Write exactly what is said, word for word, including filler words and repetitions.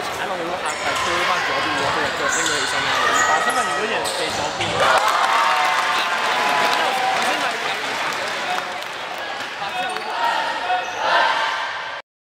佢踩落去嗰下係推翻左邊嗰